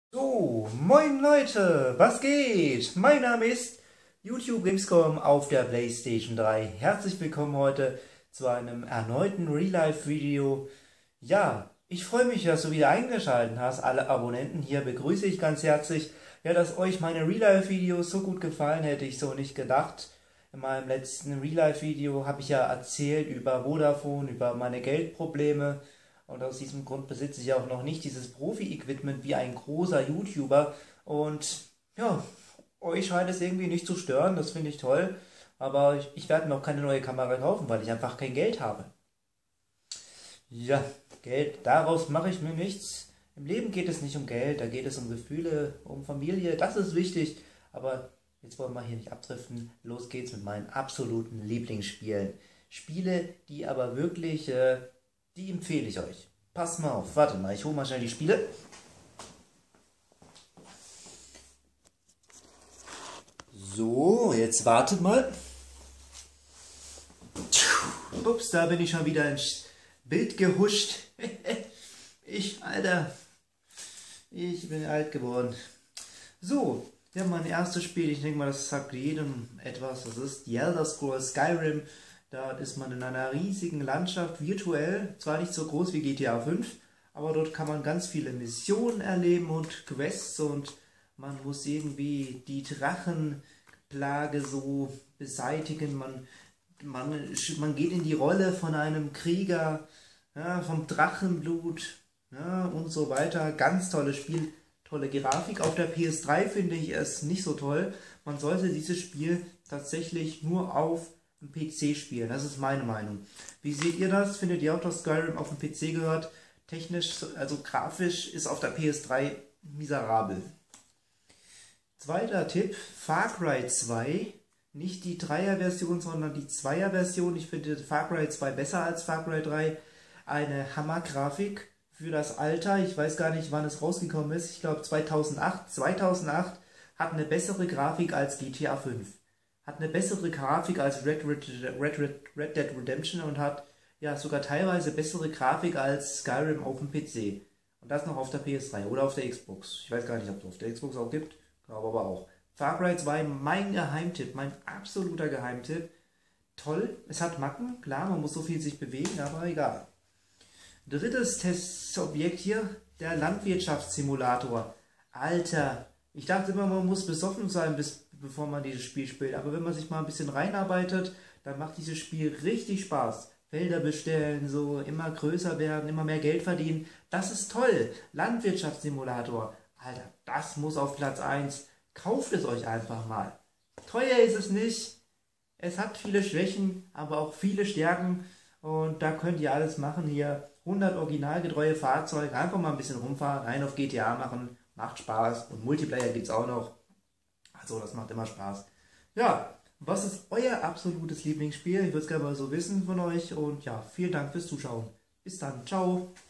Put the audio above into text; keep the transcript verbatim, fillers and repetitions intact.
So, moin Leute, was geht? Mein Name ist YouTube Gamescom auf der PlayStation drei. Herzlich willkommen heute zu einem erneuten Real-Life-Video. Ja, ich freue mich, dass du wieder eingeschaltet hast. Alle Abonnenten hier begrüße ich ganz herzlich. Ja, dass euch meine Real-Life-Videos so gut gefallen, hätte ich so nicht gedacht. In meinem letzten Real-Life-Video habe ich ja erzählt über Vodafone, über meine Geldprobleme. Und aus diesem Grund besitze ich auch noch nicht dieses Profi-Equipment wie ein großer YouTuber. Und ja, euch scheint es irgendwie nicht zu stören, das finde ich toll. Aber ich, ich werde mir auch keine neue Kamera kaufen, weil ich einfach kein Geld habe. Ja, Geld, daraus mache ich mir nichts. Im Leben geht es nicht um Geld, da geht es um Gefühle, um Familie, das ist wichtig. Aber jetzt wollen wir hier nicht abdriften. Los geht's mit meinen absoluten Lieblingsspielen. Spiele, die aber wirklich, äh, die empfehle ich euch. Passt mal auf, warte mal, ich hole mal schnell die Spiele. So, jetzt wartet mal. Ups, da bin ich schon wieder ins Bild gehuscht. Ich, Alter, ich bin alt geworden. So, ja, mein erstes Spiel, ich denke mal, das sagt jedem etwas. Das ist The Elder Scrolls Skyrim. Da ist man in einer riesigen Landschaft virtuell, zwar nicht so groß wie G T A fünf, aber dort kann man ganz viele Missionen erleben und Quests und man muss irgendwie die Drachenplage so beseitigen. Man, man, man geht in die Rolle von einem Krieger, ja, vom Drachenblut, ja, und so weiter. Ganz tolles Spiel, tolle Grafik. Auf der P S drei finde ich es nicht so toll. Man sollte dieses Spiel tatsächlich nur auf dem P C spielen. Das ist meine Meinung. Wie seht ihr das? Findet ihr auch, dass Skyrim auf dem P C gehört? Technisch, also grafisch, ist auf der P S drei miserabel. Zweiter Tipp, Far Cry zwei. Nicht die Dreier-Version, sondern die Zweier-Version. Ich finde Far Cry zwei besser als Far Cry drei. Eine Hammer-Grafik für das Alter. Ich weiß gar nicht, wann es rausgekommen ist. Ich glaube zweitausendacht. zweitausendacht hat eine bessere Grafik als G T A fünf. Hat eine bessere Grafik als Red, Red, Red, Red, Red Dead Redemption und hat ja sogar teilweise bessere Grafik als Skyrim auf dem P C. Und das noch auf der P S drei oder auf der Xbox. Ich weiß gar nicht, ob es auf der Xbox auch gibt. Glaube aber auch. Far Cry zwei, mein Geheimtipp, mein absoluter Geheimtipp. Toll, es hat Macken, klar, man muss so viel sich bewegen, aber egal. Drittes Testobjekt hier, der Landwirtschaftssimulator. Alter, ich dachte immer, man muss besoffen sein, bis, bevor man dieses Spiel spielt. Aber wenn man sich mal ein bisschen reinarbeitet, dann macht dieses Spiel richtig Spaß. Felder bestellen, so immer größer werden, immer mehr Geld verdienen. Das ist toll. Landwirtschaftssimulator. Alter, das muss auf Platz eins. Kauft es euch einfach mal. Teuer ist es nicht. Es hat viele Schwächen, aber auch viele Stärken. Und da könnt ihr alles machen hier. hundert originalgetreue Fahrzeuge. Einfach mal ein bisschen rumfahren, rein auf G T A machen. Macht Spaß. Und Multiplayer gibt es auch noch. Also das macht immer Spaß. Ja, was ist euer absolutes Lieblingsspiel? Ich würde es gerne mal so wissen von euch. Und ja, vielen Dank fürs Zuschauen. Bis dann. Ciao.